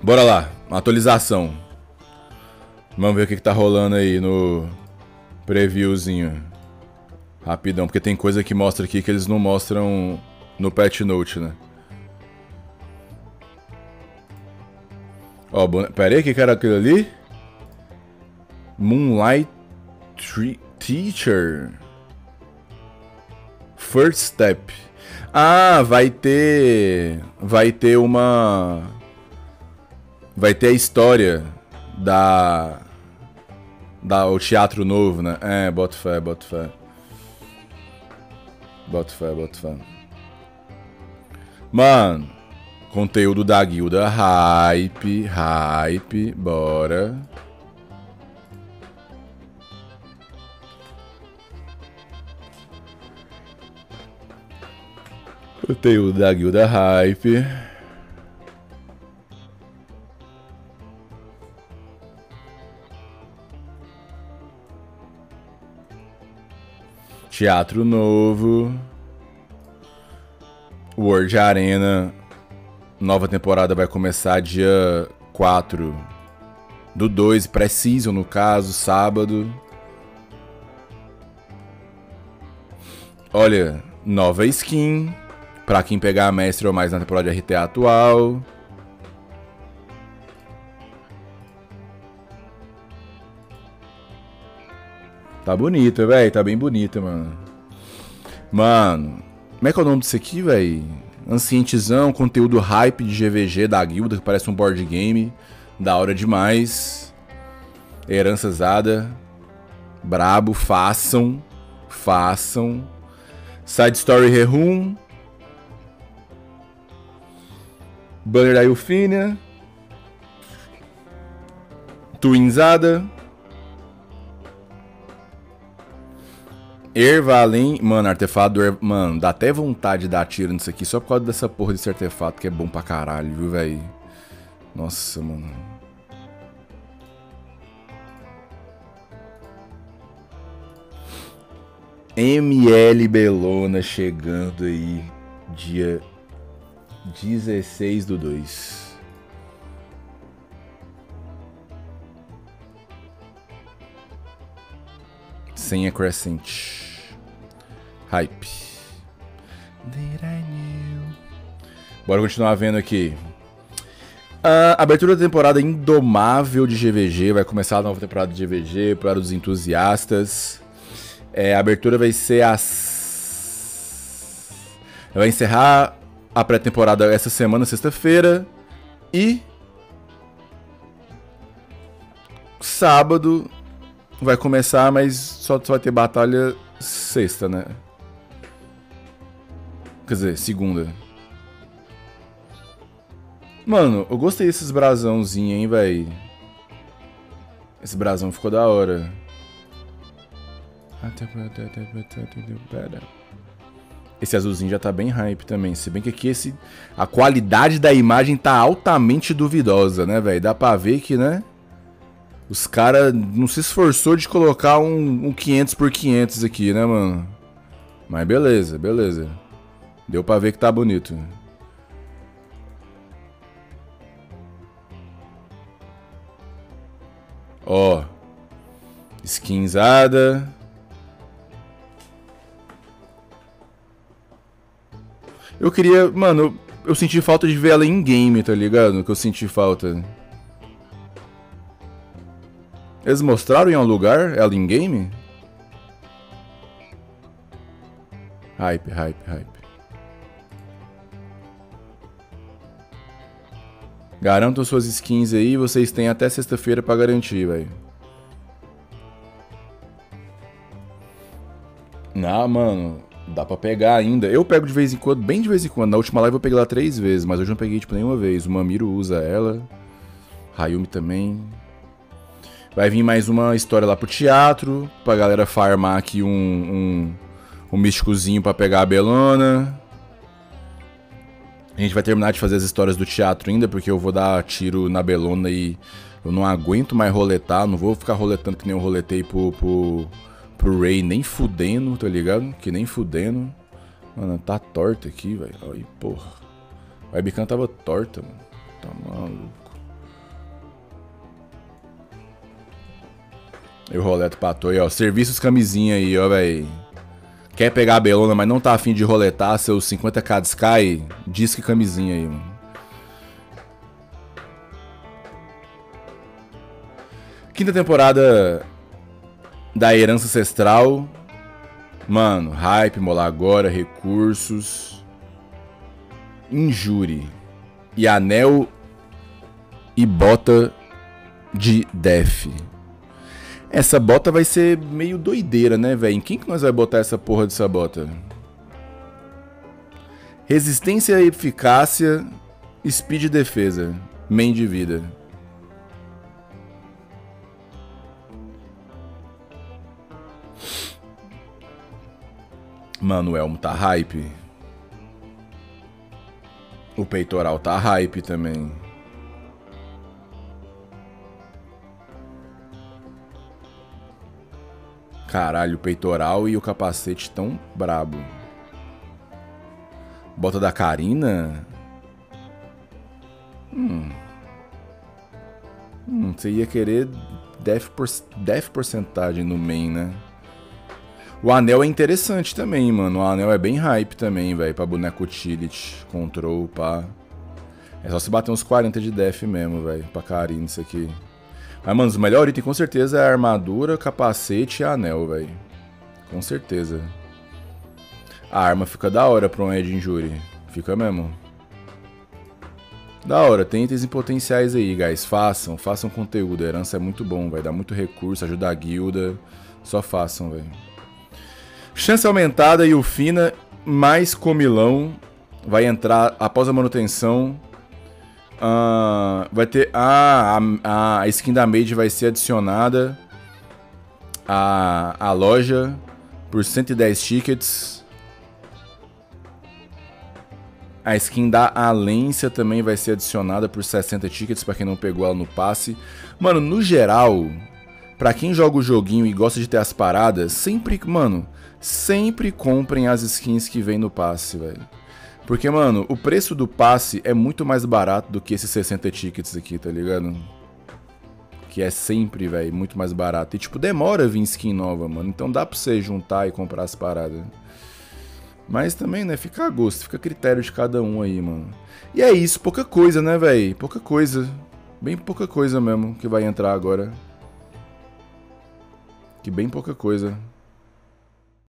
Bora lá, atualização. Vamos ver o que tá rolando aí no previewzinho. Rapidão, porque tem coisa que mostra aqui que eles não mostram no patch note, né? Ó, pera aí, o que era aquilo ali? Moonlight Teacher. First Step. Ah, vai ter uma... Vai ter a história o teatro novo, né? É, boto fé. Mano, conteúdo da guilda, hype, bora. Conteúdo da guilda, hype. Teatro novo. World Arena. Nova temporada vai começar dia 4 do 2, pré-season no caso, sábado. Olha, nova skin. Pra quem pegar a mestre ou mais na temporada de RTA atual. Tá bonita, velho. Tá bem bonita, mano. Mano, como é que é o nome disso aqui, velho? Ancientezão, conteúdo hype de GVG da guilda, que parece um board game. Da hora demais. Herança Zada. Brabo, façam. Side Story Rehum. Banner da Ilfínia. Twinzada. Ervalen. Mano, artefato do Mano, dá até vontade de dar tiro nisso aqui só por causa dessa porra desse artefato que é bom pra caralho, viu, velho? Nossa, mano. ML Belona chegando aí dia 16 do 2. Senha Crescent. Hype. Bora continuar vendo aqui. A abertura da temporada indomável de GVG. Vai começar a nova temporada de GVG para os entusiastas. A abertura vai ser vai encerrar a pré-temporada essa semana, sexta-feira. E sábado vai começar, mas só vai ter batalha sexta, né? Quer dizer, segunda. Mano, eu gostei desses brasãozinhos, hein, véi. Esse brasão ficou da hora. Esse azulzinho já tá bem hype também. Se bem que aqui a qualidade da imagem tá altamente duvidosa, né, velho? Dá pra ver que, né? Os caras não se esforçou de colocar um 500 por 500 aqui, né, mano? Mas beleza. Deu pra ver que tá bonito. Ó. Skinzada. Eu queria... Mano, eu senti falta de ver ela em game, tá ligado? Que eu senti falta. Eles mostraram em algum lugar ela em game? Hype. Garantam suas skins aí, vocês têm até sexta-feira pra garantir, velho. Não, mano, dá pra pegar ainda. Eu pego de vez em quando, bem de vez em quando. Na última live eu peguei ela 3 vezes, mas hoje eu não peguei, tipo, nenhuma vez. O Mamiro usa ela. Hayumi também. Vai vir mais uma história lá pro teatro, pra galera farmar aqui um místicozinho pra pegar a Belona. A gente vai terminar de fazer as histórias do teatro ainda, porque eu vou dar tiro na Belona e eu não aguento mais roletar. Não vou ficar roletando que nem eu roletei pro Ray, nem fudendo, tá ligado? Que nem fudendo. Mano, tá torta aqui, velho. Aí, porra. A webcam tava torta, mano. Tá maluco. Eu roleto pra toa aí, ó. Serviços camisinha aí, ó, véi. Quer pegar a belona, mas não tá afim de roletar seus 50k de Sky? Diz que camisinha aí, mano. Quinta temporada da Herança Ancestral. Mano, hype, molar agora, recursos. Injure. E anel e bota de Def. Essa bota vai ser meio doideira, né, velho? Em quem que nós vai botar essa porra dessa bota? Resistência e eficácia, speed e defesa. Main de vida. Mano, o elmo tá hype. O peitoral tá hype também. Caralho, o peitoral e o capacete tão brabo. Bota da Karina? Você ia querer def porcentagem no main, né? O anel é interessante também, mano. O anel é bem hype também, velho. Pra boneco utility, control, pá. É só se bater uns 40 de def mesmo, velho. Pra Karina isso aqui. Mas, mano, o melhor item com certeza é a armadura, capacete e anel, velho. Com certeza. A arma fica da hora pra um Edge Injury. Fica mesmo. Da hora, tem itens em potenciais aí, guys. Façam conteúdo. A herança é muito bom, vai dar muito recurso, ajuda a guilda. Só façam, velho. Chance aumentada e o Fina mais comilão vai entrar após a manutenção. Vai ter a skin da Mage vai ser adicionada à loja por 110 tickets. A skin da Alência também vai ser adicionada por 60 tickets para quem não pegou ela no passe. Mano, no geral, pra quem joga o joguinho e gosta de ter as paradas, sempre comprem as skins que vem no passe, velho. Porque, mano, o preço do passe é muito mais barato do que esses 60 tickets aqui, tá ligado? Que é sempre, velho, muito mais barato. E, tipo, demora a vir skin nova, mano. Então dá pra você juntar e comprar as paradas. Mas também, né, fica a gosto, fica a critério de cada um aí, mano. E é isso, pouca coisa, né, velho? Pouca coisa. Bem pouca coisa mesmo que vai entrar agora. Que bem pouca coisa.